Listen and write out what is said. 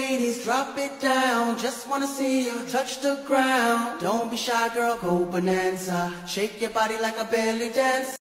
ladies, drop it down. Just wanna see you touch the ground. Don't be shy, girl, go bonanza. Shake your body like a belly dancer.